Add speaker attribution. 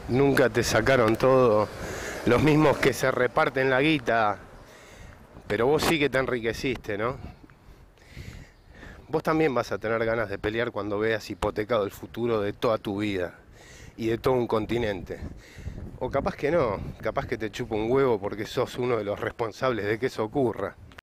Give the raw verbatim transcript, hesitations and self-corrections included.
Speaker 1: Nunca te sacaron todo, los mismos que se reparten la guita, pero vos sí que te enriqueciste, ¿no? Vos también vas a tener ganas de pelear cuando veas hipotecado el futuro de toda tu vida y de todo un continente. O capaz que no, capaz que te chupa un huevo porque sos uno de los responsables de que eso ocurra.